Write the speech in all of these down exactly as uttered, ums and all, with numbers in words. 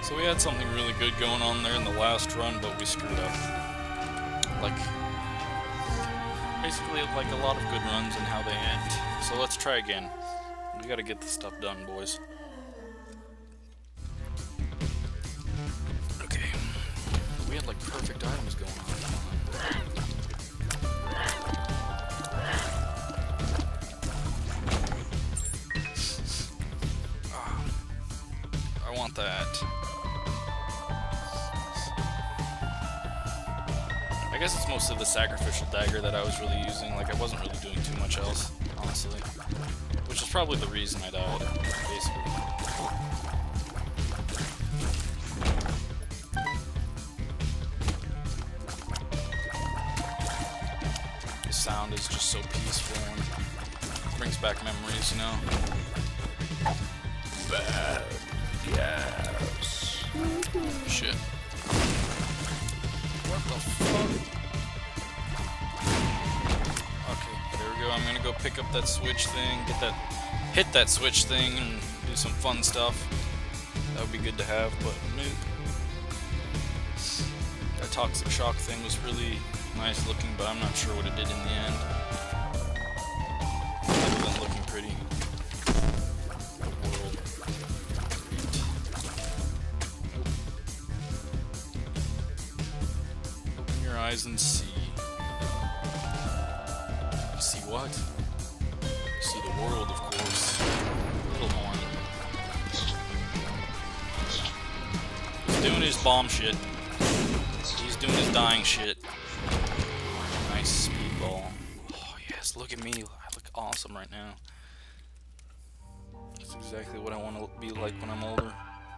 So we had something really good going on there in the last run, but we screwed up. Like, basically like a lot of good runs and how they end. So let's try again. We gotta get this stuff done, boys. Okay. We had like perfect items going on. Oh, I want that. I guess it's mostly the sacrificial dagger that I was really using. Like, I wasn't really doing too much else, honestly. Which is probably the reason I died, basically. The sound is just so peaceful and brings back memories, you know? Bad gas. Shit. What the fuck? Okay, there we go. I'm gonna go pick up that switch thing, get that, hit that switch thing, and do some fun stuff. That would be good to have, but nope. That toxic shock thing was really nice looking, but I'm not sure what it did in the end. Other than looking pretty. And see. See what? See the world, of course. Little horn. He's doing his bomb shit. He's doing his dying shit. Nice speedball. Oh yes, look at me. I look awesome right now. That's exactly what I want to be like when I'm older.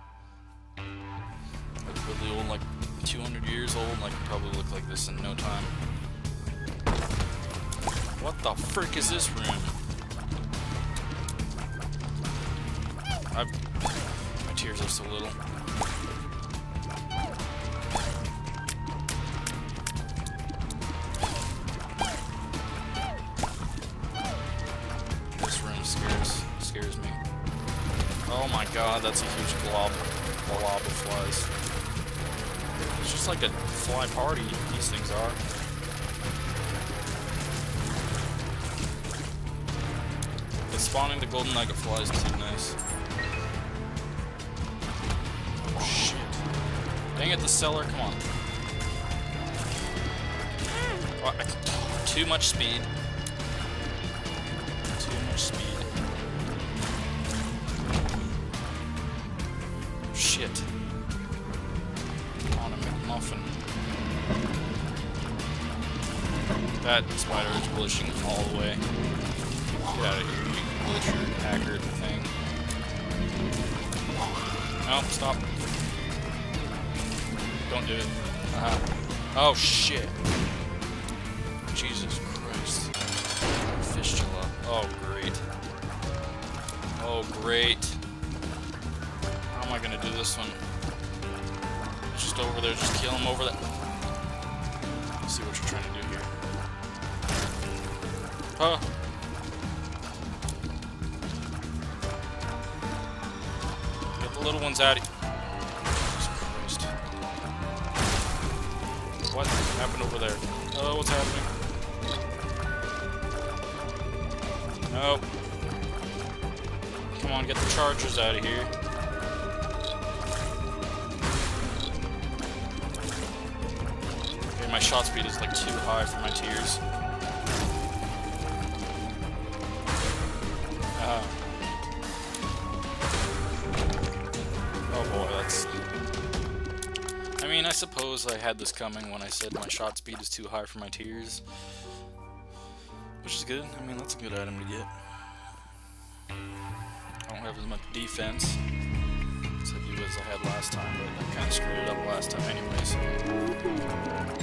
Like really old, like two hundred years old, like probably look like this in no time. What the frick is this room? I've my tears are so little. This room scares scares me. Oh my god, that's a huge glob, glob of flies. It's just like a fly party, these things are. The spawning the golden nugget flies is too nice. Oh shit. Dang it, the cellar, come on. Oh, I, too much speed. Too much speed. Shit. Muffin. That spider is glitching all the way. Get out of here, you glitcher hacker thing. No, stop. Don't do it. Uh-huh. Oh shit. Jesus Christ. Fistula. Oh great. Oh great. How am I gonna do this one? Just over there, just kill him over that. Let's see what you're trying to do here. Huh? Get the little ones out of here. Jesus Christ. What happened over there? Oh, what's happening? Nope. Come on, get the chargers out of here. My shot speed is like too high for my tears. Uh, oh boy, that's... I mean, I suppose I had this coming when I said my shot speed is too high for my tears. Which is good. I mean, that's a good item to get. I don't have as much defense as I do as I had last time, but I kind of screwed it up last time anyway, so...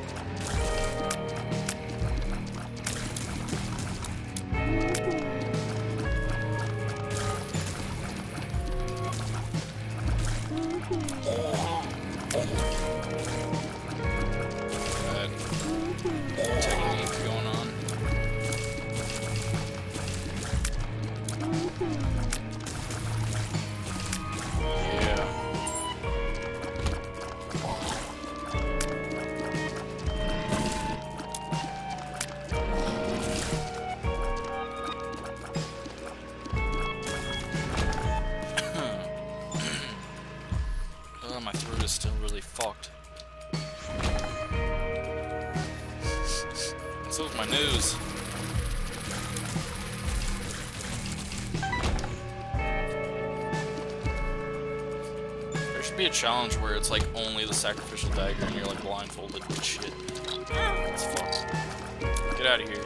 technique going on. Yeah. God, my throat is still really fucked. And so is my nose. There should be a challenge where it's like only the sacrificial dagger and you're like blindfolded and shit. That's fucked. Get out of here.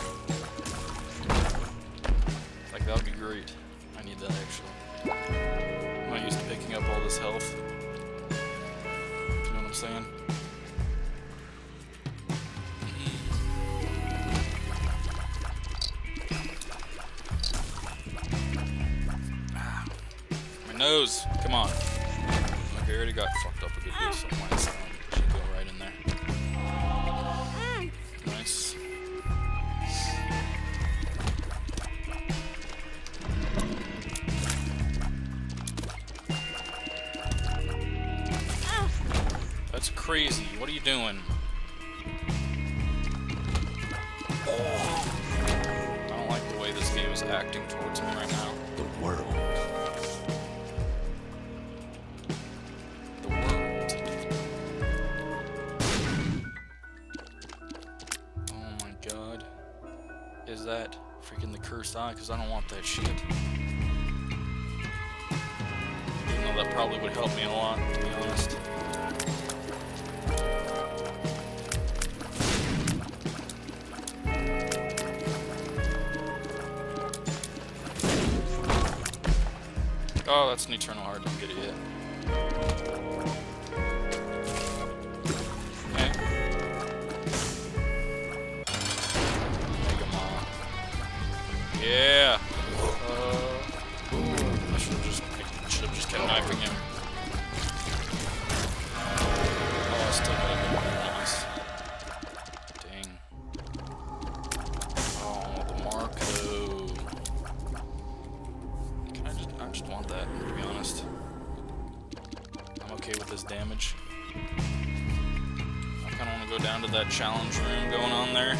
Like, that would be great. I need that actually. I'm not used to picking up all this health. You know what I'm saying? Ah, my nose! Come on. Okay, I already got fucked up a good bit, so might as well should go right in there. Nice. That's crazy. What are you doing? I don't like the way this game is acting towards me right now. The world. The world. Oh my god. Is that freaking the cursed eye? Because I don't want that shit. Even though that probably would help me a lot, to be honest. Oh, that's an eternal heart. Don't get it yet. Okay. Mega Mom. Yeah. Uh, I should have just should have just kept knifing him. Oh, I still got a good Dang. Oh, the Marco. Can I just? I just want that, to be honest. I'm okay with this damage. I kind of want to go down to that challenge room going on there.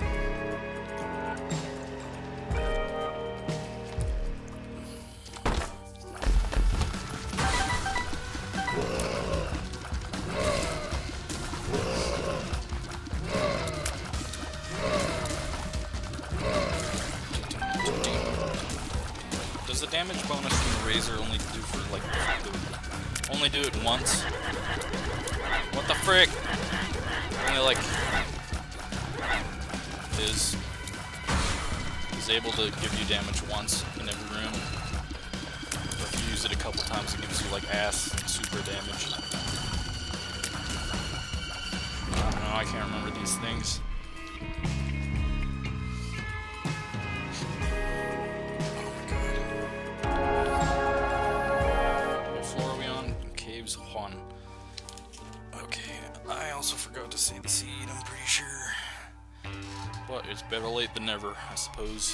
Does the damage bonus from the razor only do for like do, only do it once? What the frick? Only like is is able to give you damage once in every room. But if you use it a couple times, it gives you like ass super damage. I don't know. I can't remember these things. One. Okay, I also forgot to say the seed, I'm pretty sure. But it's better late than never, I suppose.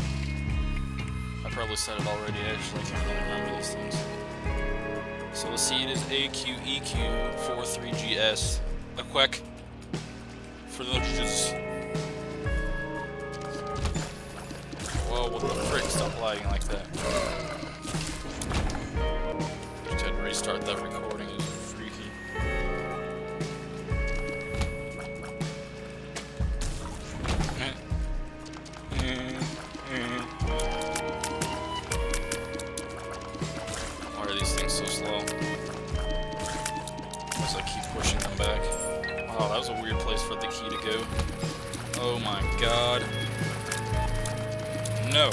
I probably said it already, actually, I can't really remember these things. So the seed is A Q E Q forty-three G S. A quack for the just. Whoa, what the frick? Stop lagging like that. Just had to restart that recording. It was freaky. Why are these things so slow? As I keep pushing them back. Wow, that was a weird place for the key to go. Oh my god. No.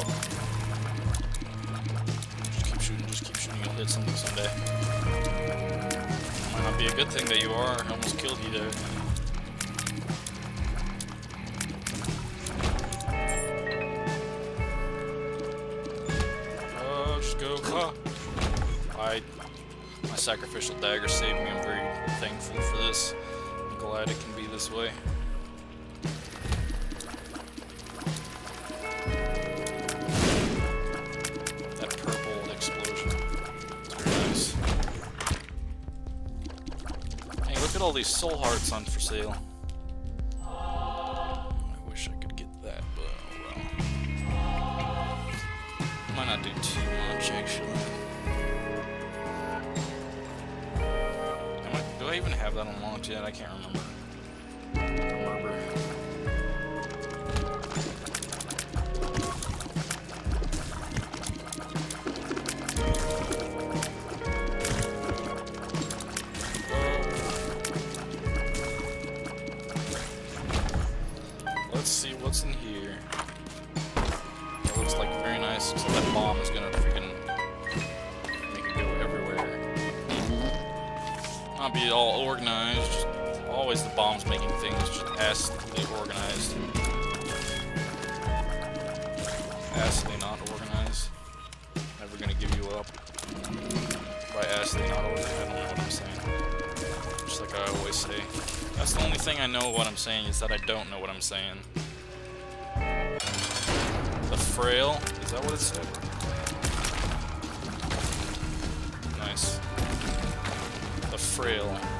Just keep shooting, just keep shooting. You'll hit something someday. Might not be a good thing that you are. I almost killed you there. Oh, just go. Ah. I, my sacrificial dagger saved me. I'm very thankful for this. I'm glad it can be this way. All these soul hearts on for sale. I wish I could get that, but oh well. Might not do too much actually. even have that unlocked yet? I can't remember. Remember. Let's see what's in here. That looks like very nice. So that bomb is gonna freaking make it go everywhere. Not be all organized. Just always the bombs making things just acidly organized. Acidly not organized. Never gonna give you up. By acidly not organized, I don't know what I'm saying. Just like I always say. That's the only thing I know what I'm saying is that I don't know what I'm saying. The FRAIL? Is that what it said? Nice. The FRAIL.